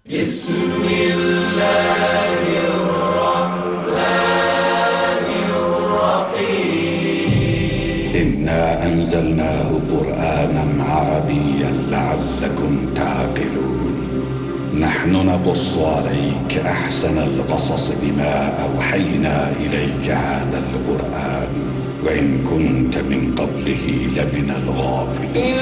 بسم الله الرحمن الرحيم إنا أنزلناه قرآنا عربيا لعلكم تعقلون نحن نقص عليك أحسن القصص بما أوحينا إليك هذا القرآن وإن كنت من قبله لمن الغافلين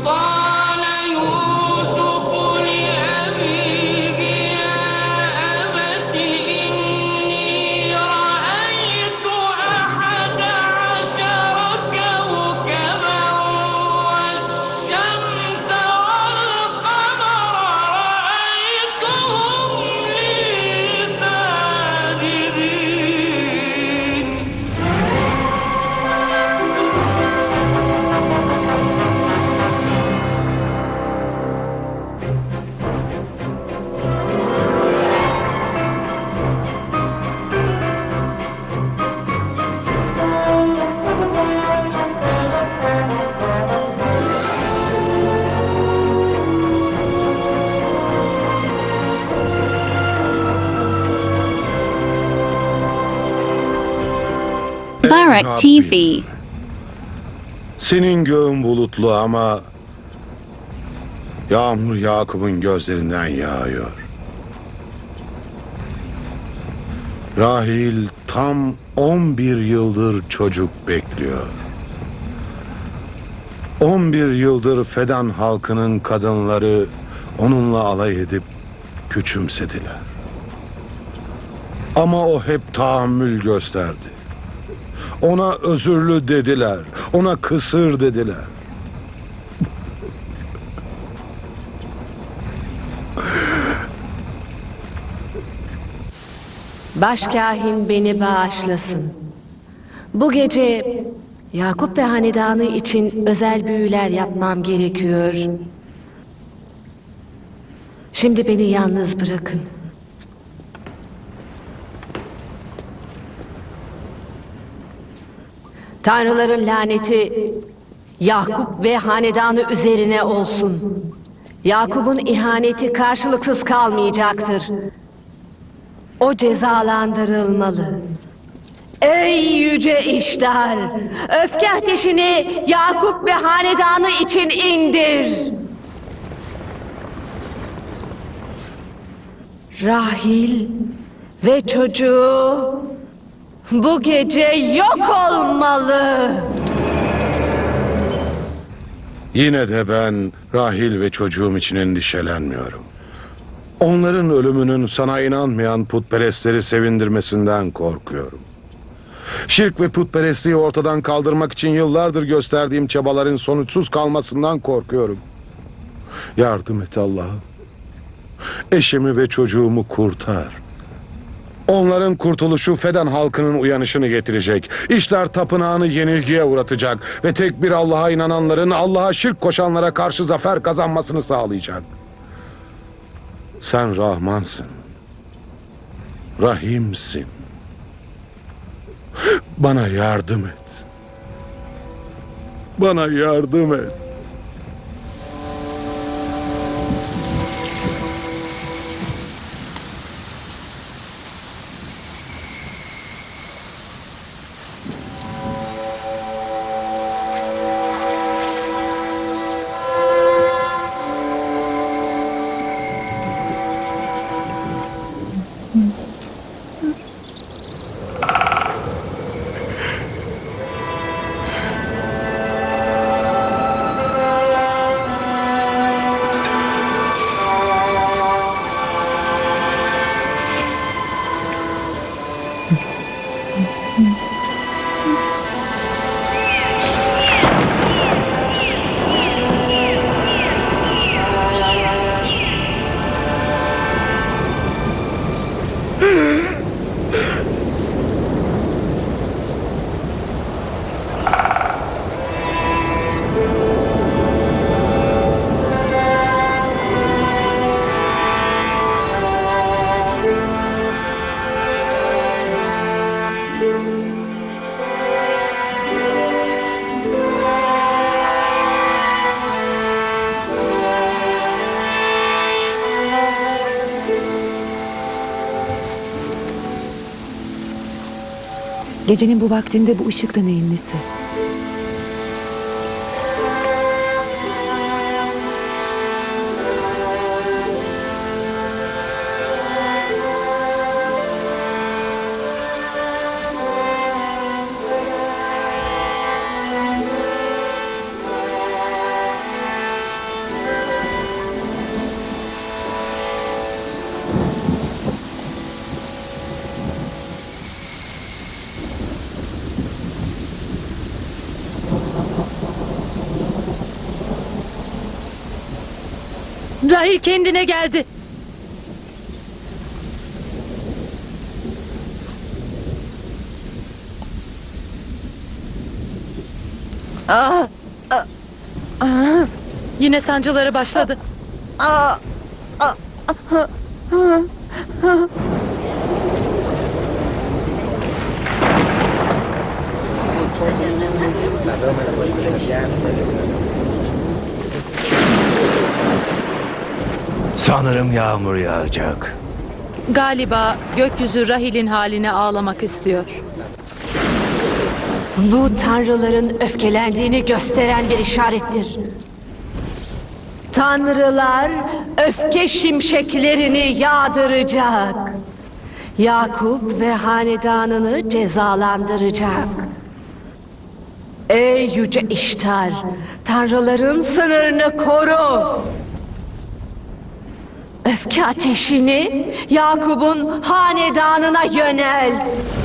Barak TV. Senin göğün bulutlu ama yağmur Yakup'un gözlerinden yağıyor. Rahil tam 11 yıldır çocuk bekliyor. 11 yıldır Fedan halkının kadınları onunla alay edip küçümsediler. Ama o hep tahammül gösterdi. Ona özürlü dediler, ona kısır dediler. Başkâhin beni bağışlasın. Bu gece Yakup ve hanedanı için özel büyüler yapmam gerekiyor. Şimdi beni yalnız bırakın. Tanrıların laneti Yakup ve hanedanı üzerine olsun. Yakup'un ihaneti karşılıksız kalmayacaktır. O cezalandırılmalı. Ey yüce İştar! Öfke ateşini Yakup ve hanedanı için indir. Rahil ve çocuğu bu gece yok olmalı. Yine de ben Rahil ve çocuğum için endişelenmiyorum. Onların ölümünün sana inanmayan putperestleri sevindirmesinden korkuyorum. Şirk ve putperestliği ortadan kaldırmak için yıllardır gösterdiğim çabaların sonuçsuz kalmasından korkuyorum. Yardım et Allah'ım. Eşimi ve çocuğumu kurtar. Onların kurtuluşu Fedan halkının uyanışını getirecek. İşler tapınağını yenilgiye uğratacak ve tek bir Allah'a inananların Allah'a şirk koşanlara karşı zafer kazanmasını sağlayacak. Sen Rahmansın. Rahimsin. Bana yardım et. Bana yardım et. Gecenin bu vaktinde bu ışık da neyin nesi? Rahil kendine geldi. Yine sancıları başladı. Sanırım yağmur yağacak. Galiba gökyüzü Rahil'in haline ağlamak istiyor. Bu tanrıların öfkelendiğini gösteren bir işarettir. Tanrılar öfke şimşeklerini yağdıracak. Yakup ve hanedanını cezalandıracak. Ey yüce İştar, tanrıların sınırını koru. Öfke ateşini Yakup'un hanedanına yönelt.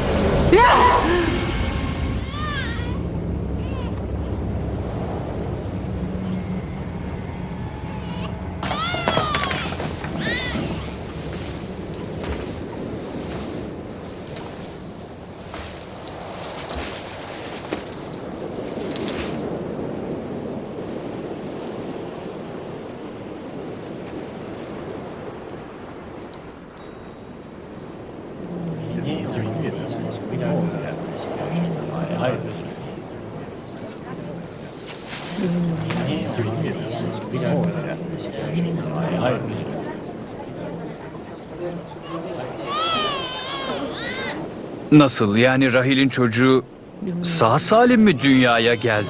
Nasıl yani Rahil'in çocuğu sağ salim mi dünyaya geldi?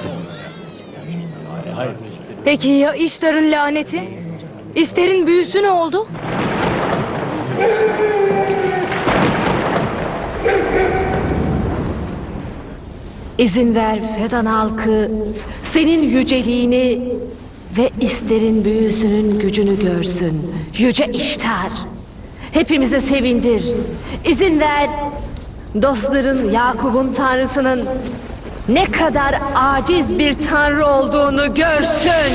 Peki ya İştar'ın laneti? İster'in büyüsü ne oldu? İzin ver Fedan halkı senin yüceliğini ve İster'in büyüsünün gücünü görsün. Yüce İştar, hepimizi sevindir. İzin ver dostların Yakup'un tanrısının ne kadar aciz bir tanrı olduğunu görsün.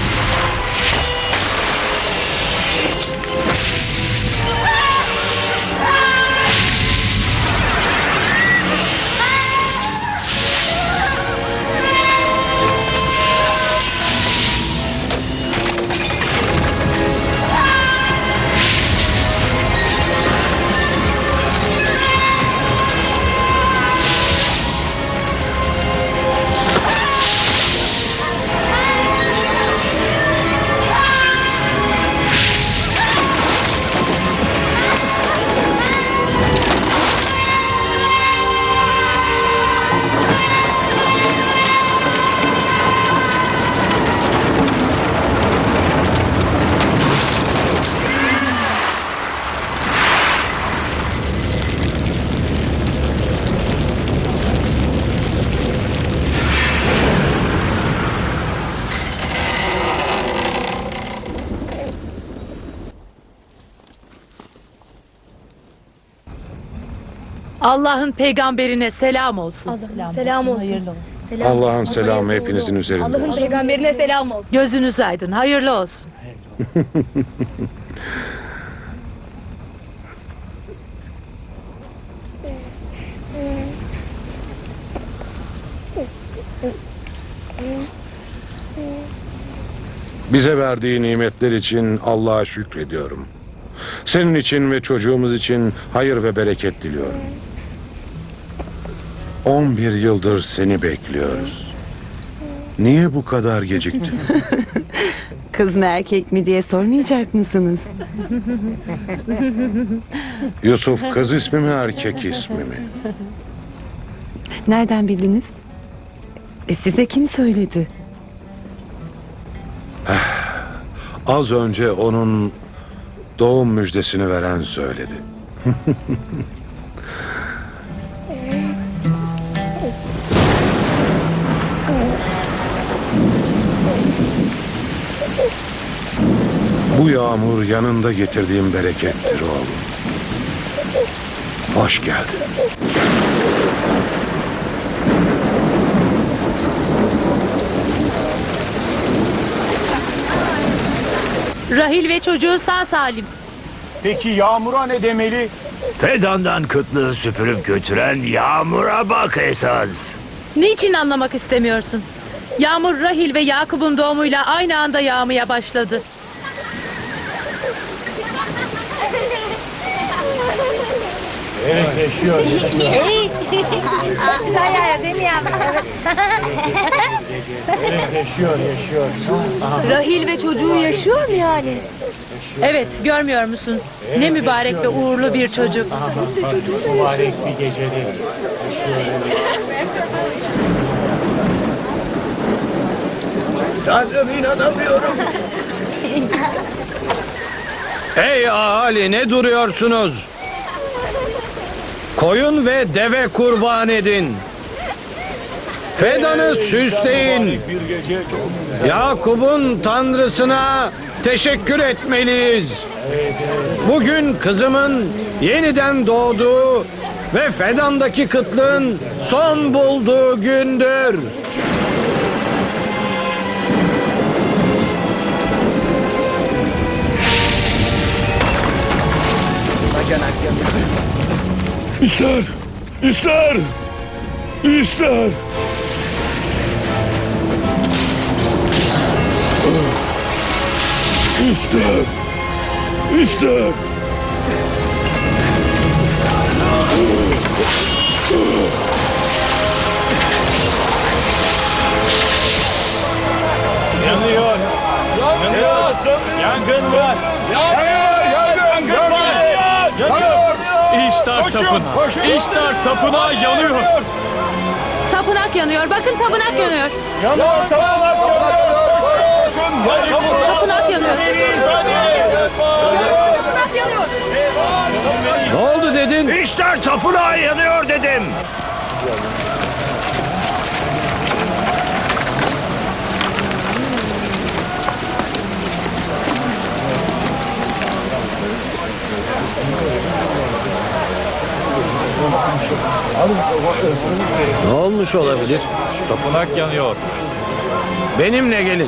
Allah'ın peygamberine selam olsun. Selam olsun. Allah'ın selamı hepinizin üzerinde. Allah'ın peygamberine selam olsun. Gözünüz aydın, hayırlı olsun. Bize verdiği nimetler için Allah'a şükrediyorum. Senin için ve çocuğumuz için hayır ve bereket diliyorum. 11 yıldır seni bekliyoruz. Niye bu kadar geciktin? Kız mı erkek mi diye sormayacak mısınız? Yusuf kız ismi mi erkek ismi mi? Nereden bildiniz? Size kim söyledi? Az önce onun doğum müjdesini veren söyledi. Bu yağmur yanında getirdiğim berekettir oğlum. Hoş geldin. Rahil ve çocuğu sağ salim. Peki Yağmur'a ne demeli? Fedan'dan kıtlığı süpürüp götüren Yağmur'a bak esas. Niçin anlamak istemiyorsun? Yağmur Rahil ve Yakup'un doğumuyla aynı anda yağmaya başladı. Evet, yaşıyor. Evet, yaşıyor. Rahil ve çocuğu yaşıyor mu yani? Evet, görmüyor musun? Ne mübarek ve uğurlu bir çocuk. Mübarek bir gecede. Tanrım inanamıyorum. Hey ahali, ne duruyorsunuz? Koyun ve deve kurban edin. Fedan'ı süsleyin. Bir gece çok Yakup'un tanrısına teşekkür etmeliyiz. Bugün kızımın yeniden doğduğu ve Fedan'daki kıtlığın son bulduğu gündür. İster. İster. İster. İster. İster. yanıyor. Yangın var. Yangın var. İştar tapınağı. İştar tapınağı yanıyor. Tapınak yanıyor. Bakın tapınak yanıyor. Yanıyor. Tapınak Tapınak yanıyor. Ne oldu dedin? İşler tapınağı yanıyor dedim. Ne olmuş olabilir? Tapınak yanıyor. Benimle gelin.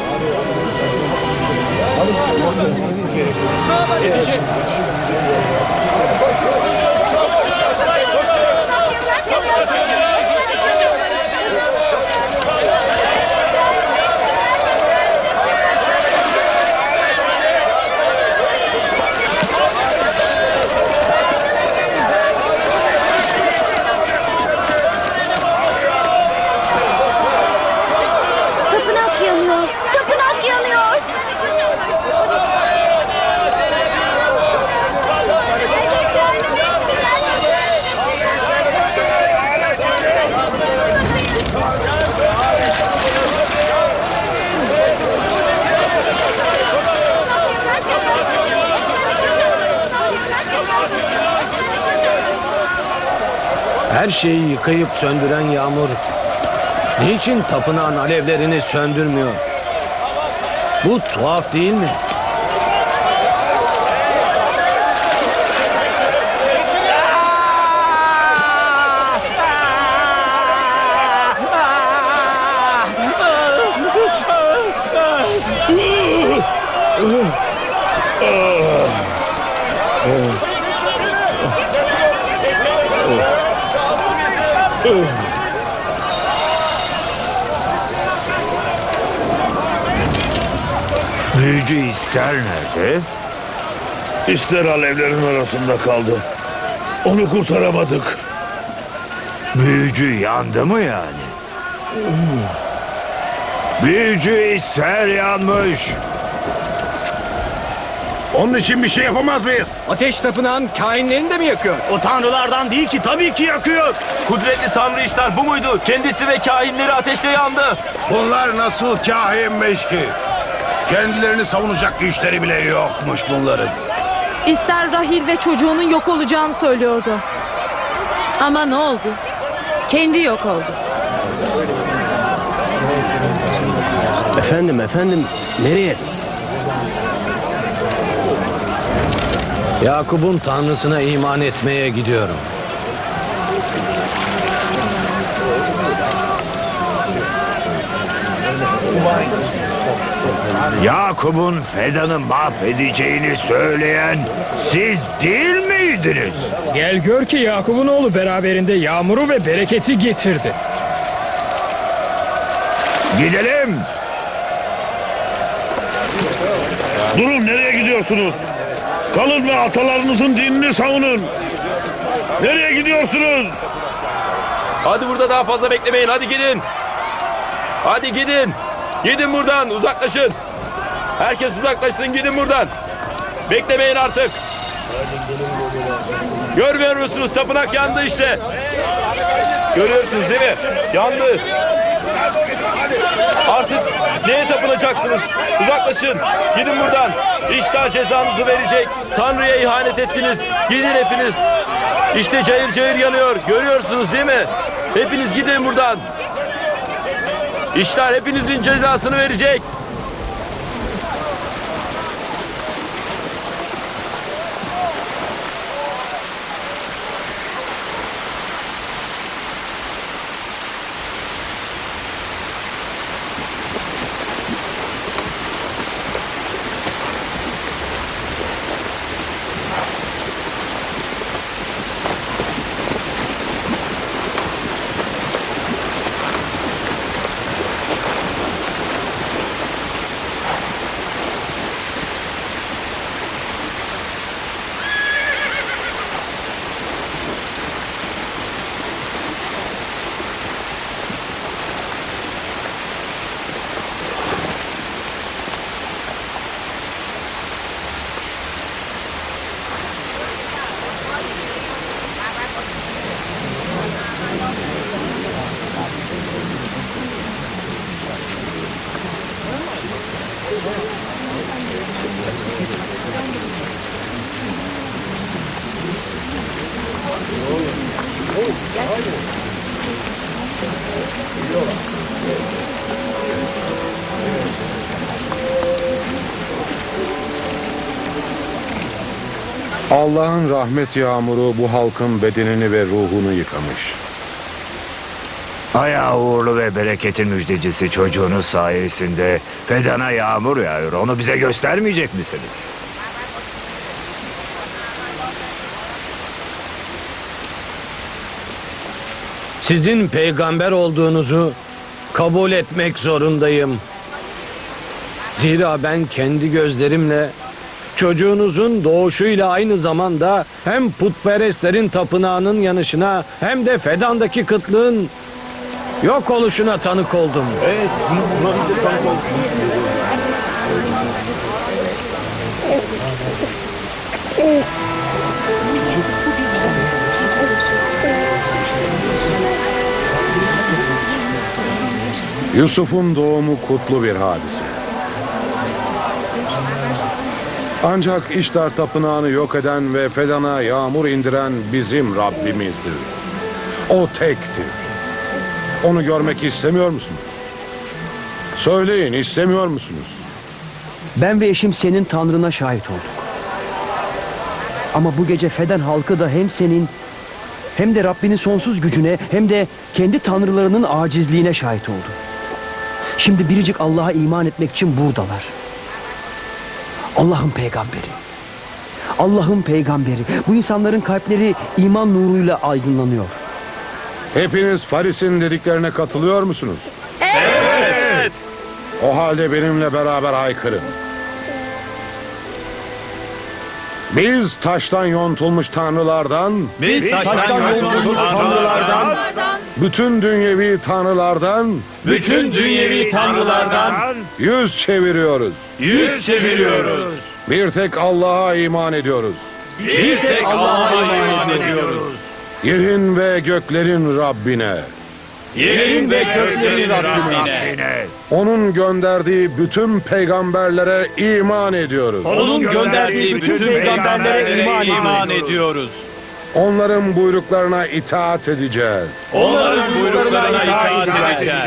Tapınak yanıyor. Tapınak yanıyor. Her şeyi yıkayıp söndüren yağmur niçin tapınağın alevlerini söndürmüyor? Bu tuhaf değil mi? Büyücü İster nerede? İster alevlerin arasında kaldı. Onu kurtaramadık. Büyücü yandı mı yani? Büyücü İster yanmış. Onun için bir şey yapamaz mıyız? Ateş tapınağın kainlerini de mi yakıyor? O tanrılardan değil ki, tabii ki yakıyor. Kudretli tanrı işler bu muydu? Kendisi ve kahinleri ateşte yandı. Bunlar nasıl kahinmiş ki? Kendilerini savunacak güçleri bile yokmuş bunların. İster Rahil ve çocuğunun yok olacağını söylüyordu. Ama ne oldu? Kendi yok oldu. Efendim, nereye? Yakup'un tanrısına iman etmeye gidiyorum. Yakup'un Fedan'ı mahvedeceğini söyleyen siz değil miydiniz? Gel gör ki Yakup'un oğlu beraberinde yağmuru ve bereketi getirdi. Gidelim. Durun, nereye gidiyorsunuz? Kalın ve atalarınızın dinini savunun. Nereye gidiyorsunuz? Hadi burada daha fazla beklemeyin. Hadi gidin. Hadi gidin. Gidin buradan. Uzaklaşın. Herkes uzaklaşsın. Gidin buradan. Beklemeyin artık. Görmüyor musunuz? Tapınak yandı işte. Görüyorsunuz değil mi? Yandı. Artık neye tapınacaksınız? Uzaklaşın. Gidin buradan. İşte cezanızı verecek. Tanrı'ya ihanet ettiniz. Gidin hepiniz. İşte cayır cayır yanıyor. Görüyorsunuz değil mi? Hepiniz gidin buradan. İşler hepinizin cezasını verecek. Allah'ın rahmet yağmuru bu halkın bedenini ve ruhunu yıkamış. Ayağı uğurlu ve bereketin müjdecisi çocuğunuz sayesinde Fedan'a yağmur yağıyor. Onu bize göstermeyecek misiniz? Sizin peygamber olduğunuzu kabul etmek zorundayım. Zira ben kendi gözlerimle çocuğunuzun doğuşuyla aynı zamanda hem putperestlerin tapınağının yanışına hem de Fedan'daki kıtlığın yok oluşuna tanık oldum. Evet, buna biz de tanık olduk. Yusuf'un doğumu kutlu bir hadise. Ancak İştar tapınağını yok eden ve Fedan'a yağmur indiren bizim Rabbimizdir. O tektir. Onu görmek istemiyor musunuz? Söyleyin, istemiyor musunuz? Ben ve eşim senin Tanrına şahit olduk. Ama bu gece Fedan halkı da hem senin hem de Rabbinin sonsuz gücüne hem de kendi tanrılarının acizliğine şahit oldu. Şimdi biricik Allah'a iman etmek için buradalar. Allah'ın peygamberi. Allah'ın peygamberi. Bu insanların kalpleri iman nuruyla aydınlanıyor. Hepiniz Faris'in dediklerine katılıyor musunuz? Evet. O halde benimle beraber haykırın. Biz taştan yontulmuş tanrılardan, bütün dünyevi tanrılardan, yüz çeviriyoruz. Bir tek Allah'a iman ediyoruz. Bir tek Allah'a iman ediyoruz. Yerin ve göklerin Rabbine. Yerin ve göklerin Rabbine. Onun gönderdiği bütün peygamberlere iman ediyoruz. Onun gönderdiği bütün peygamberlere iman ediyoruz. Onların buyruklarına itaat edeceğiz. Onların buyruklarına itaat edeceğiz.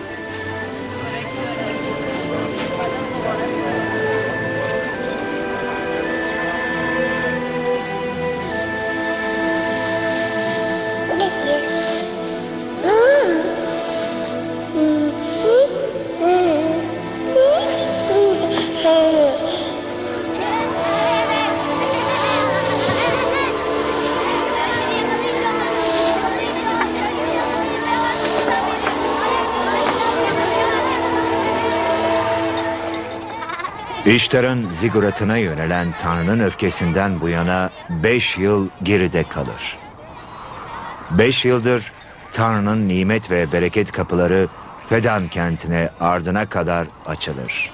İştar'ın ziguratına yönelen Tanrı'nın öfkesinden bu yana 5 yıl geride kalır. 5 yıldır Tanrı'nın nimet ve bereket kapıları Fedan kentine ardına kadar açılır.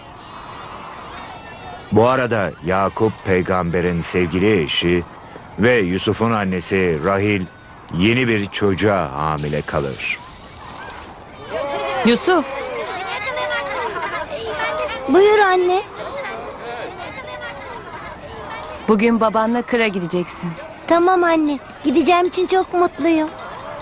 Bu arada Yakup peygamberin sevgili eşi ve Yusuf'un annesi Rahil yeni bir çocuğa hamile kalır. Yusuf. Buyur anne. Bugün babanla kıra gideceksin. Tamam anne. Gideceğim için çok mutluyum.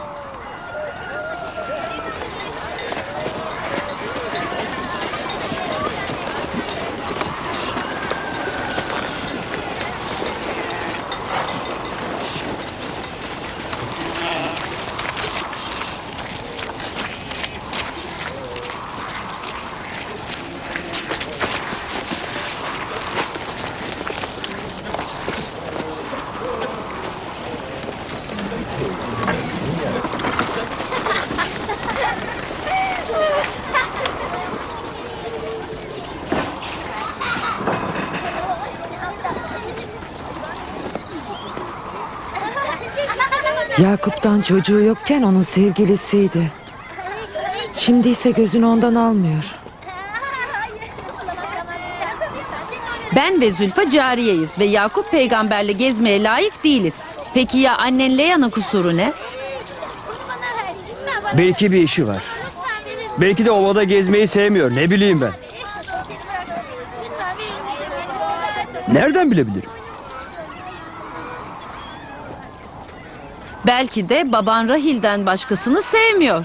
Yakup'tan çocuğu yokken onun sevgilisiydi. Şimdi ise gözünü ondan almıyor. Ben ve Zülfa cariyeyiz ve Yakup peygamberle gezmeye layık değiliz. Peki ya annen Leya'nın kusuru ne? Belki bir işi var. Belki de ovada gezmeyi sevmiyor. Ne bileyim ben. Nereden bilebilirim? Belki de baban Rahil'den başkasını sevmiyor.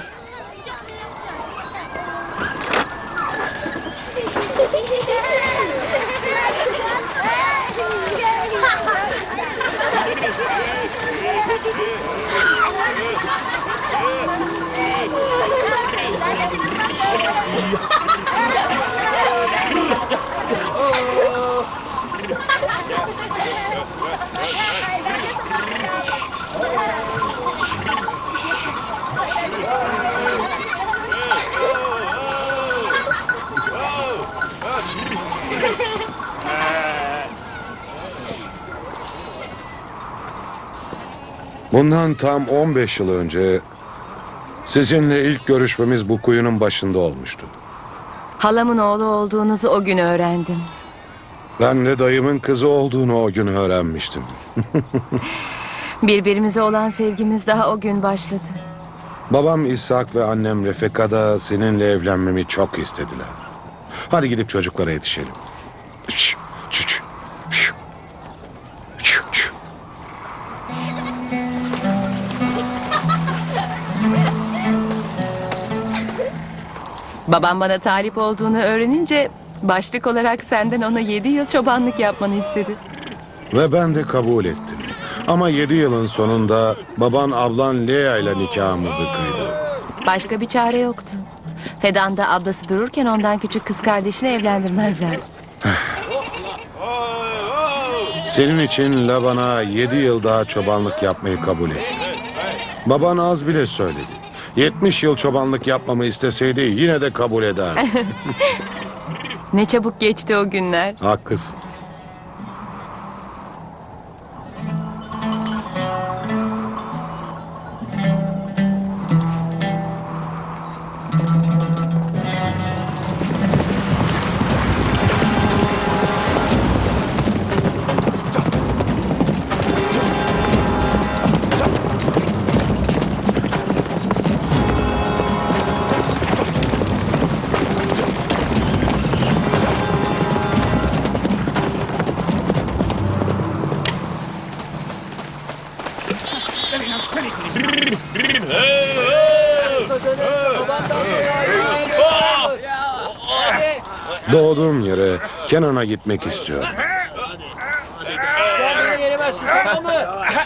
Bundan tam 15 yıl önce sizinle ilk görüşmemiz bu kuyunun başında olmuştu. Halamın oğlu olduğunuzu o gün öğrendim. Ben de dayımın kızı olduğunu o gün öğrenmiştim. Birbirimize olan sevgimiz daha o gün başladı. Babam İshak ve annem Refeka da seninle evlenmemi çok istediler. Hadi gidip çocuklara yetişelim. Şş, şş, şş, şş, şş, şş. Babam bana talip olduğunu öğrenince başlık olarak senden ona 7 yıl çobanlık yapmanı istedi. Ve ben de kabul ettim. Ama 7 yılın sonunda baban ablan Lea ile nikahımızı kıydı. Başka bir çare yoktu. Fedan'da ablası dururken ondan küçük kız kardeşini evlendirmezler. Senin için Laban'a 7 yıl daha çobanlık yapmayı kabul ettim. Baban az bile söyledi. 70 yıl çobanlık yapmamı isteseydi yine de kabul eder. Ne çabuk geçti o günler. Haklısın. Doğduğum yere, Kenan'a gitmek istiyorum. Sen beni yenemezsin, tamam mı?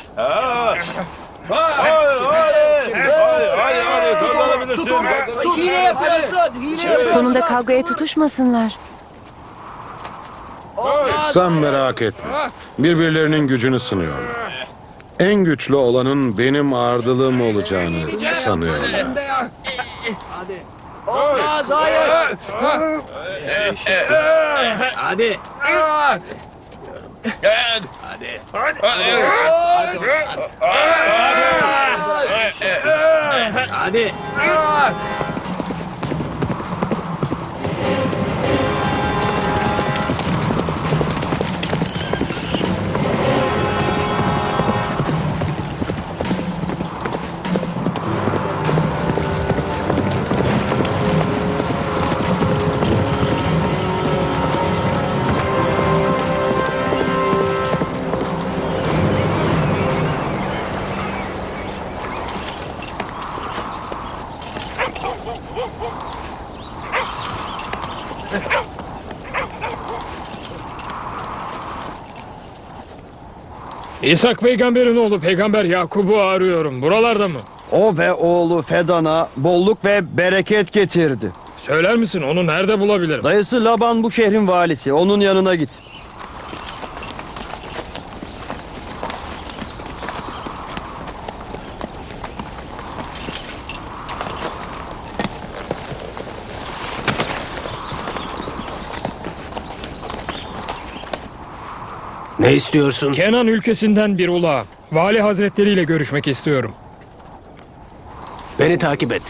Hadi kazanabilirsin. Hile yapıyorsun. Hile yapıyorsun. Sonunda kavgaya tutuşmasınlar. Sen merak etme. Birbirlerinin gücünü sınıyorlar. En güçlü olanın benim ardılığım olacağını sanıyorlar. Hadi. Olmaz, hayır. Hadi. Hadi. Hadi. İshak peygamberin oğlu peygamber Yakub'u arıyorum. Buralarda mı? O ve oğlu Fedan'a bolluk ve bereket getirdi. Söyler misin onu nerede bulabilirim? Dayısı Laban bu şehrin valisi. Onun yanına git. Ne istiyorsun? Kenan ülkesinden bir ula. Vali hazretleriyle görüşmek istiyorum. Beni takip et.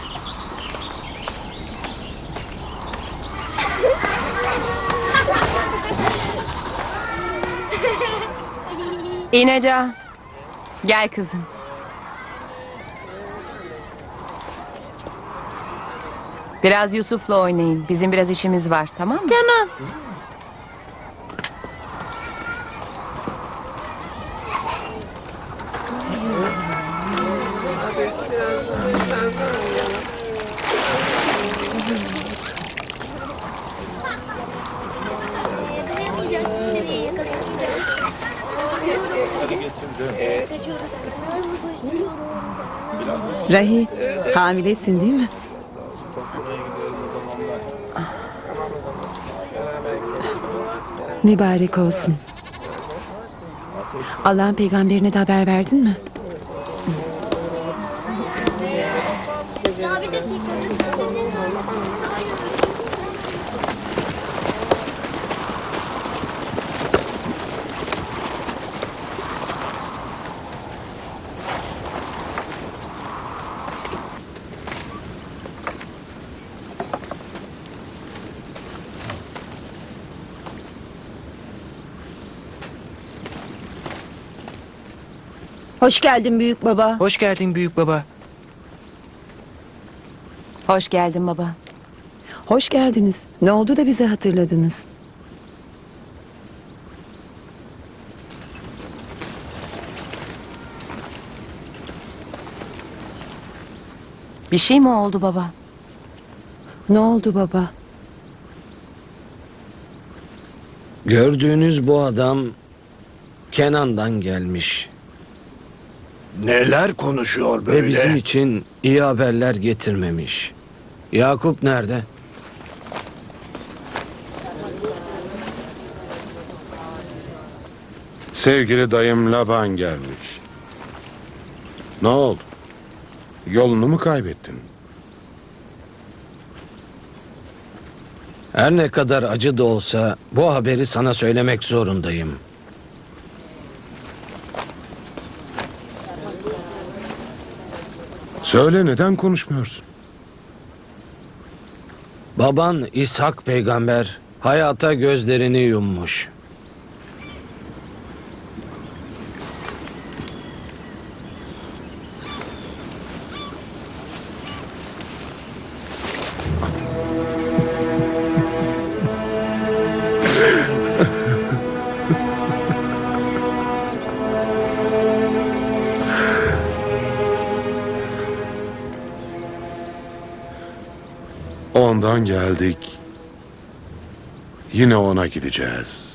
İneca. Gel kızım. Biraz Yusuf'la oynayın. Bizim biraz işimiz var, tamam mı? Tamam. Rahi, hamilesin değil mi? Mübarek olsun. Allah'ın peygamberine de haber verdin mi? Hoş geldin büyük baba. Hoş geldin büyük baba. Hoş geldin baba. Hoş geldiniz. Ne oldu da bizi hatırladınız? Bir şey mi oldu baba? Ne oldu baba? Gördüğünüz bu adam Kenan'dan gelmiş. Neler konuşuyor böyle? Ve bizim için iyi haberler getirmemiş. Yakup nerede? Sevgili dayım Laban gelmiş. Ne oldu? Yolunu mu kaybettin? Her ne kadar acı da olsa bu haberi sana söylemek zorundayım. Söyle, neden konuşmuyorsun? Baban İshak peygamber hayata gözlerini yummuş. Ondan geldik. Yine ona gideceğiz.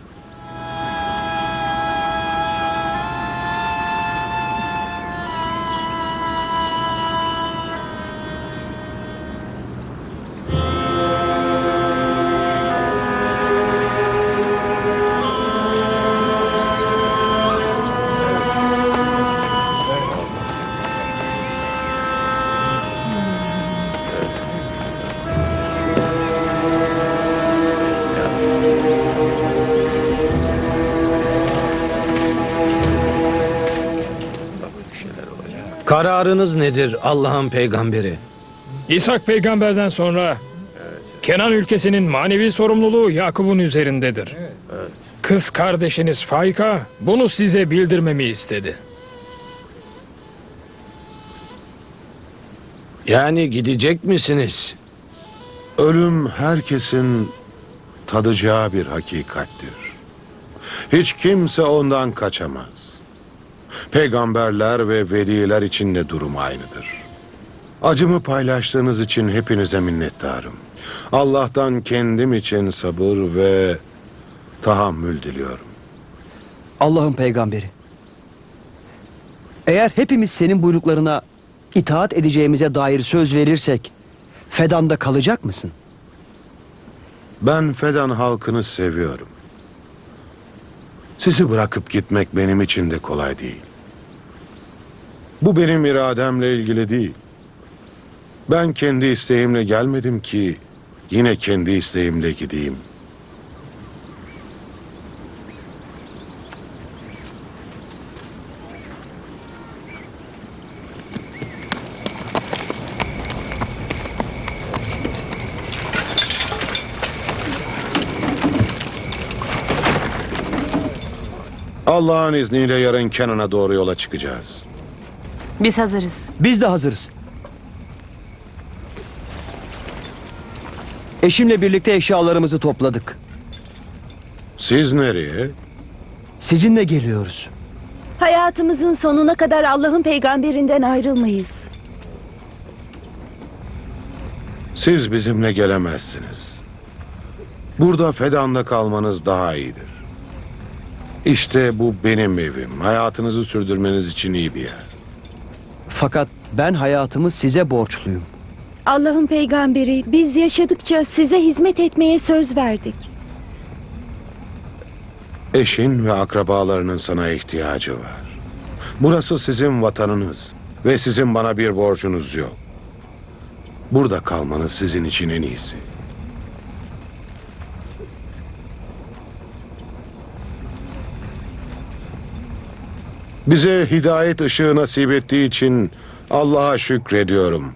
Kararınız nedir Allah'ın peygamberi? İshak peygamberden sonra Kenan ülkesinin manevi sorumluluğu Yakup'un üzerindedir. Kız kardeşiniz Faika bunu size bildirmemi istedi. Yani gidecek misiniz? Ölüm herkesin tadacağı bir hakikattir. Hiç kimse ondan kaçamaz. Peygamberler ve veliler için de durum aynıdır. Acımı paylaştığınız için hepinize minnettarım. Allah'tan kendim için sabır ve tahammül diliyorum. Allah'ın peygamberi. Eğer hepimiz senin buyruklarına itaat edeceğimize dair söz verirsek, Fedan'da kalacak mısın? Ben Fedan halkını seviyorum. Sizi bırakıp gitmek benim için de kolay değil. Bu benim irademle ilgili değil. Ben kendi isteğimle gelmedim ki yine kendi isteğimle gideyim. Allah'ın izniyle yarın Kenan'a doğru yola çıkacağız. Biz hazırız. Biz de hazırız. Eşimle birlikte eşyalarımızı topladık. Siz nereye? Sizinle geliyoruz. Hayatımızın sonuna kadar Allah'ın peygamberinden ayrılmayız. Siz bizimle gelemezsiniz. Burada Fedan'da kalmanız daha iyidir. İşte bu benim evim. Hayatınızı sürdürmeniz için iyi bir yer. Fakat ben hayatımı size borçluyum. Allah'ın peygamberi, biz yaşadıkça size hizmet etmeye söz verdik. Eşin ve akrabalarının sana ihtiyacı var. Burası sizin vatanınız ve sizin bana bir borcunuz yok. Burada kalmanız sizin için en iyisi. Bize hidayet ışığı nasip ettiği için Allah'a şükrediyorum.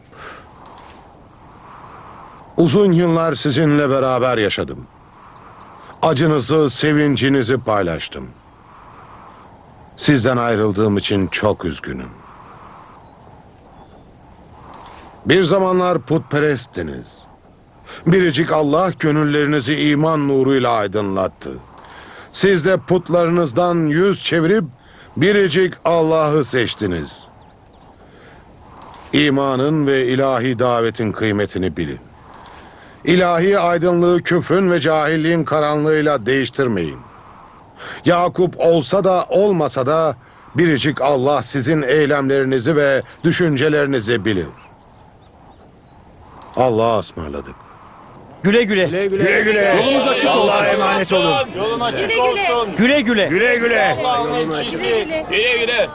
Uzun yıllar sizinle beraber yaşadım. Acınızı, sevincinizi paylaştım. Sizden ayrıldığım için çok üzgünüm. Bir zamanlar putperesttiniz. Biricik Allah gönüllerinizi iman nuruyla aydınlattı. Siz de putlarınızdan yüz çevirip biricik Allah'ı seçtiniz. İmanın ve ilahi davetin kıymetini bilin. İlahi aydınlığı küfrün ve cahilliğin karanlığıyla değiştirmeyin. Yakup olsa da olmasa da biricik Allah sizin eylemlerinizi ve düşüncelerinizi bilir. Allah'a ısmarladık. Güle güle. Güle güle. Güle güle. Yolunuz açık olsun. Allah'a emanet olun. Yolun açık Güle güle. olsun. Güle güle. Güle güle. Allah'ın elçisi. Güle güle.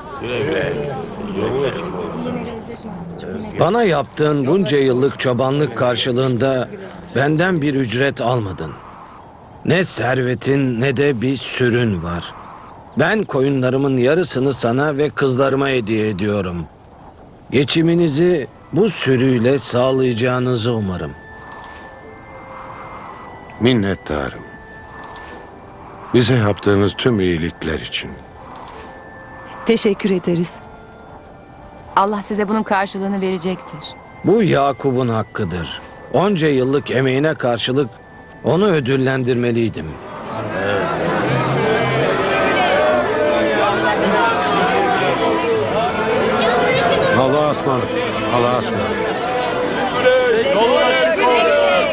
Bana yaptığın bunca yıllık çobanlık karşılığında benden bir ücret almadın. Ne servetin ne de bir sürün var. Ben koyunlarımın yarısını sana ve kızlarıma hediye ediyorum. Geçiminizi bu sürüyle sağlayacağınızı umarım. Minnettarım. Bize yaptığınız tüm iyilikler için. Teşekkür ederiz. Allah size bunun karşılığını verecektir. Bu Yakup'un hakkıdır. Onca yıllık emeğine karşılık onu ödüllendirmeliydim. Allah'a ısmarladık. Allah'a ısmarladık. Yolun açık olsun.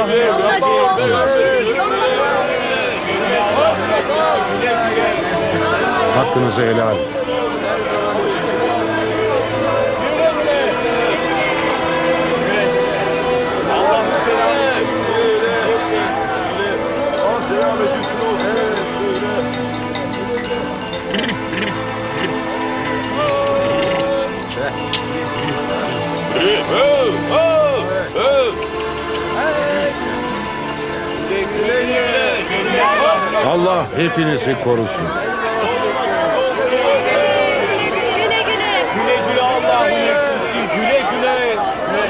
Hakkınızı helal. Allah hepinizi korusun. Güle güle. Güle güle Allah'ın elçisi. Güle güle.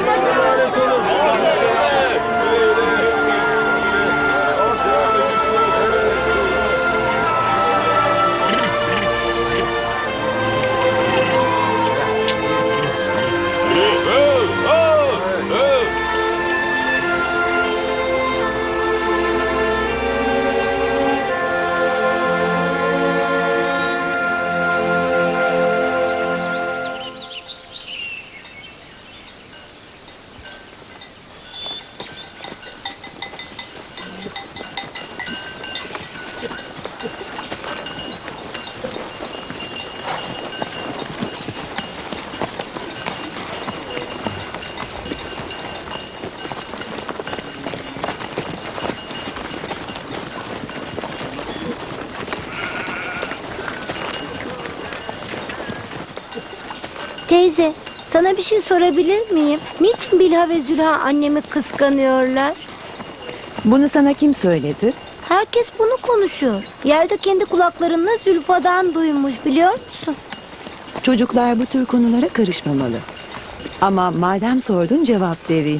Teyze, sana bir şey sorabilir miyim? Niçin Bilha ve Zülha annemi kıskanıyorlar? Bunu sana kim söyledi? Herkes bunu konuşuyor. Yerde kendi kulaklarımla Zülfa'dan duymuş, biliyor musun? Çocuklar bu tür konulara karışmamalı. Ama madem sordun cevap vereyim.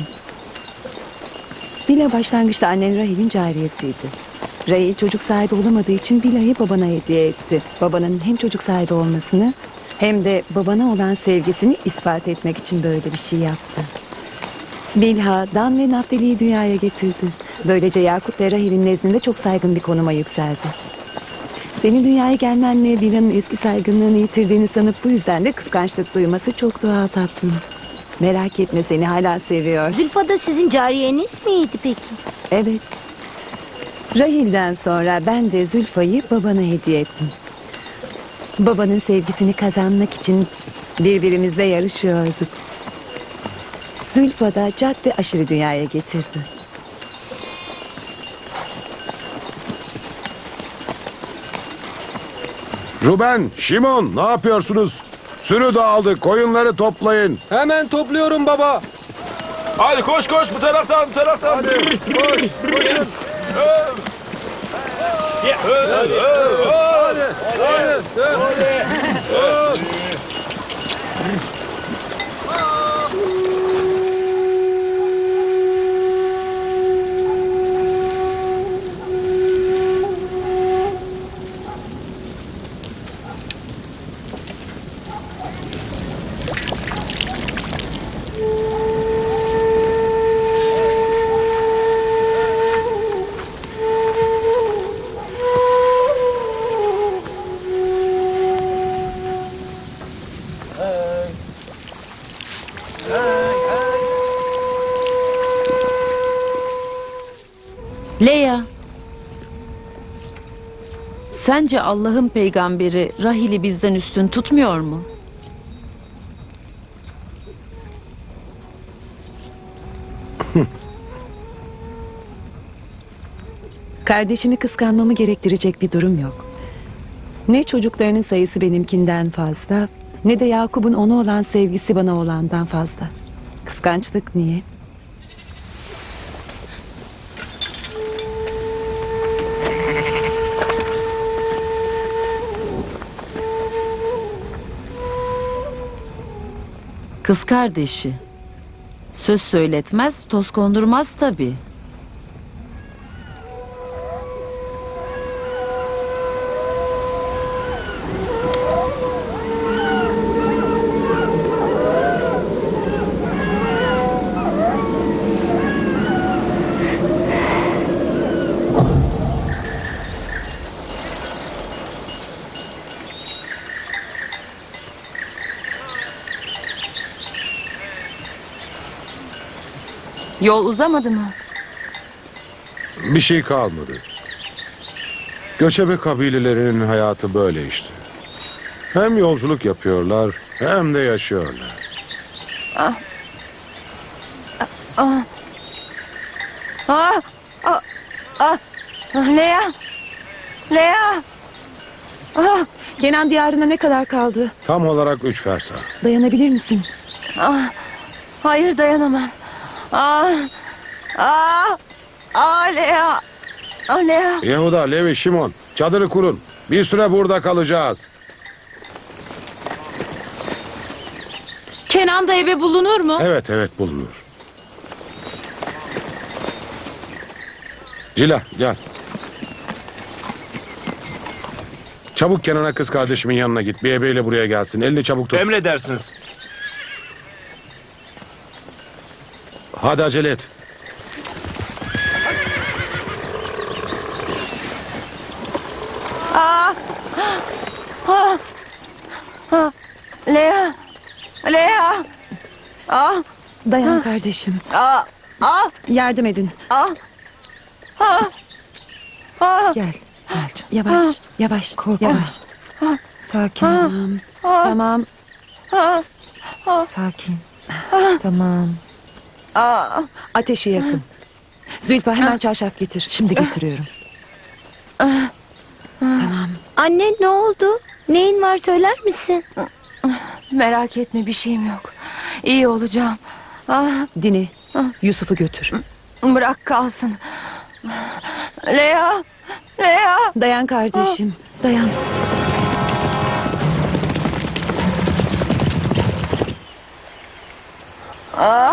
Bila başlangıçta annen Rahil'in cariyesiydi. Rahil çocuk sahibi olamadığı için Bila'yı babana hediye etti. Babanın hem çocuk sahibi olmasını hem de babana olan sevgisini ispat etmek için böyle bir şey yaptı. Bilha, Dan ve Naftali'yi dünyaya getirdi. Böylece Yakup ve Rahil'in nezdinde çok saygın bir konuma yükseldi. Senin dünyaya gelmenle Bilha'nın eski saygınlığını yitirdiğini sanıp bu yüzden de kıskançlık duyması çok doğal tatlım. Merak etme, seni hala seviyor. Zülfa da sizin cariyeniz miydi peki? Evet. Rahil'den sonra ben de Zülfa'yı babana hediye ettim. Babanın sevgisini kazanmak için birbirimizle yarışıyorduk. Zülfa da Cad ve Aşır'ı dünyaya getirdi. Ruben, Şimon ne yapıyorsunuz? Sürü dağıldı, koyunları toplayın. Hemen topluyorum baba. Hadi koş koş bu taraftan bu taraftan. Koş. Koşun. Leia, sence Allah'ın peygamberi Rahil'i bizden üstün tutmuyor mu? Kardeşimi kıskanmamı gerektirecek bir durum yok. Ne çocuklarının sayısı benimkinden fazla, ne de Yakup'un ona olan sevgisi bana olandan fazla. Kıskançlık niye? Kız kardeşi. Söz söyletmez, toz kondurmaz tabii. Yol uzamadı mı? Bir şey kalmadı. Göçebe kabilelerinin hayatı böyle işte. Hem yolculuk yapıyorlar hem de yaşıyorlar. Ah. Ah. Ah. Ah. Ah. Lea. Lea. Ah, Kenan diyarına ne kadar kaldı? Tam olarak 3 fersah. Dayanabilir misin? Ah. Hayır, dayanamam. Ah. Ah. Ah, Lea. Ah, Lea. Yehuda, Levi, Şimon, çadırı kurun. Bir süre burada kalacağız. Kenan'da eve bulunur mu? Evet bulunur. Cila gel. Çabuk Kenan'a kız kardeşimin yanına git. Bir ebeyle buraya gelsin. Elini çabuk tut. Emredersiniz. Hadi acele et. Ah. Ah. Ah. Lea. Lea. Ah. Dayan kardeşim. Ah. Ah. Yardım edin. Ah. Ah. Ah. Gel. Yavaş. Yavaş. Korkma. Yavaş. Sakin. Tamam. Sakin. Tamam. Ateşi yakın. Zülfa hemen çarşaf getir. Şimdi getiriyorum. Tamam. Anne ne oldu? Neyin var söyler misin? Merak etme, bir şeyim yok. İyi olacağım. Ah. Dini, Yusuf'u götür. Bırak kalsın. Lea. Lea. Dayan kardeşim. Dayan. Ah.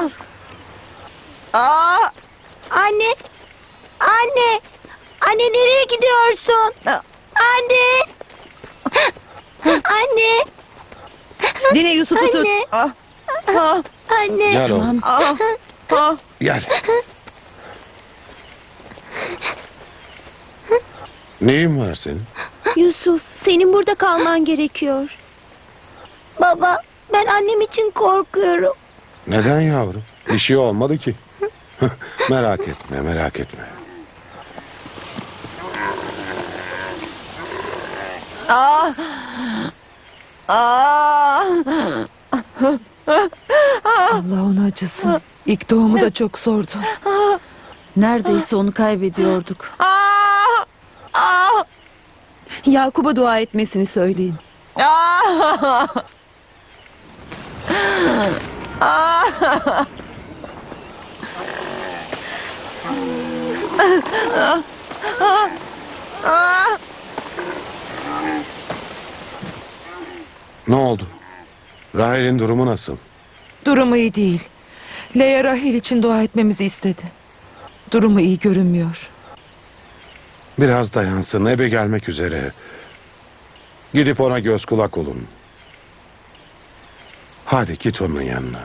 Ah. Anne. Anne. Anne nereye gidiyorsun? Anne. Anne. Dini, Yusuf'u tut. Anne. Ah. Ah. Anne. Gel oğlum. Ah. Ah. Gel. Neyin var senin? Yusuf, senin burada kalman gerekiyor. Baba, ben annem için korkuyorum. Neden yavrum? Bir şey olmadı ki. Merak etme, merak etme. Ah. Ah. Allah ona acısın. İlk doğumu da çok zordu. Neredeyse onu kaybediyorduk. Ah. Ah. Yakup'a dua etmesini söyleyin. Ah. Ah. Ne oldu? Rahil'in durumu nasıl? Durumu iyi değil. Lea Rahil için dua etmemizi istedi. Durumu iyi görünmüyor. Biraz dayansın, ebe gelmek üzere. Gidip ona göz kulak olun. Hadi git onun yanına.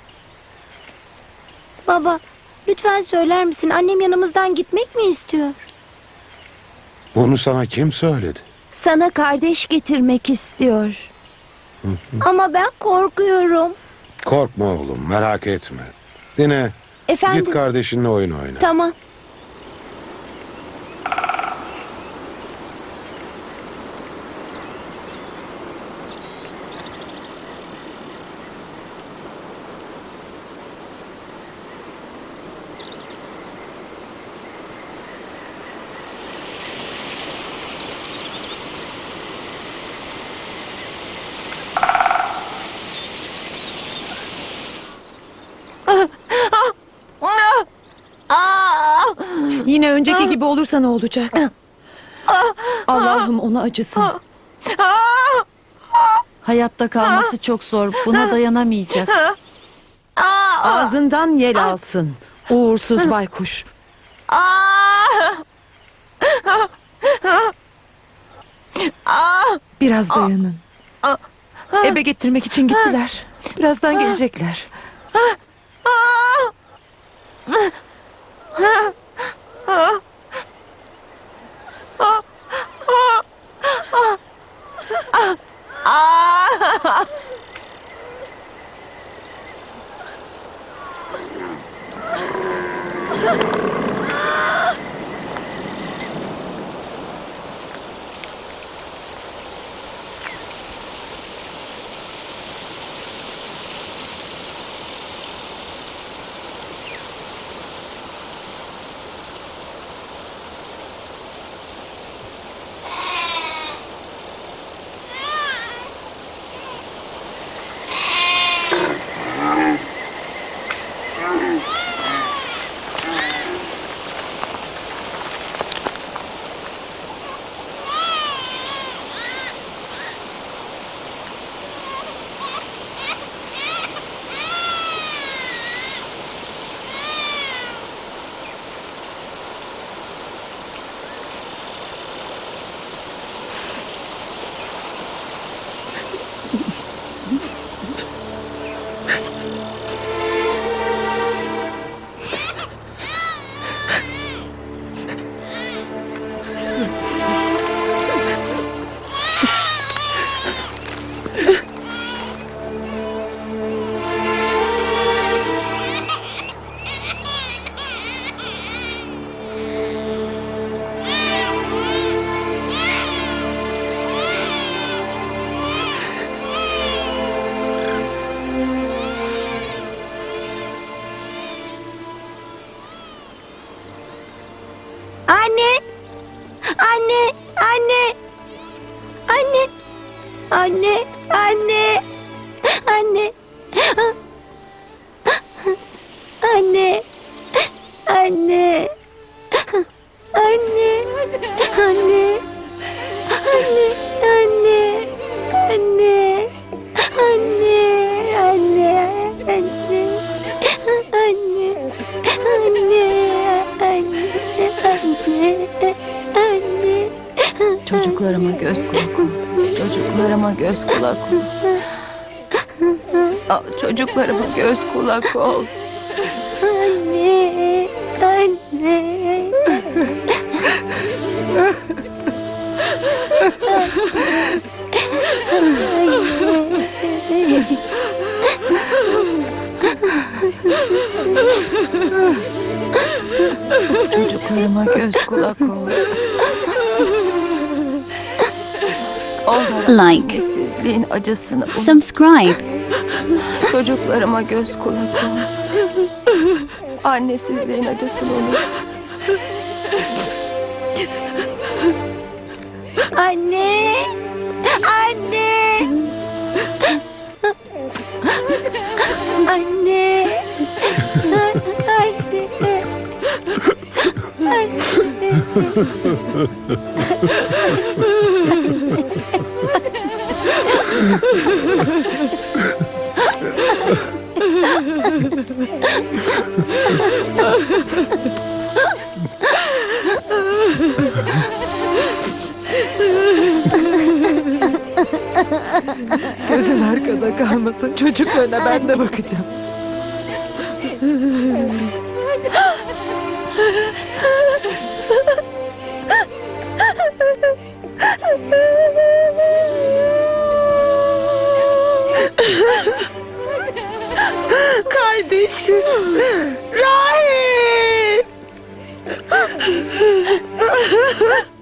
Baba, lütfen söyler misin? Annem yanımızdan gitmek mi istiyor? Bunu sana kim söyledi? Sana kardeş getirmek istiyor. Ama ben korkuyorum. Korkma oğlum, merak etme. Dine, Efendim? git kardeşinle oyun oyna. Tamam. Yine önceki gibi olursa ne olacak? Allah'ım ona acısın. Hayatta kalması çok zor. Buna dayanamayacak. Ağzından yel alsın. Uğursuz baykuş. Biraz dayanın. Ebe getirmek için gittiler. Birazdan gelecekler. Anne, anne, anne, anne, anne, anne, anne, anne, anne, anne, anne, anne, anne. Çocuklarıma göz kulak ol. Çocuklarıma göz kulak ol. Çocuklarıma göz kulak ol. Anne, anne. Çocuklarıma göz kulak ol. Onlara Like. annesizliğin acısını unut. Subscribe. Çocuklarıma göz kulak ol. Annesizliğin acısını unut. Anne, anne. Anne. Gözün arkada kalmasın. Çocuklarına ben de bakacağım. Kardeşim. Rahim.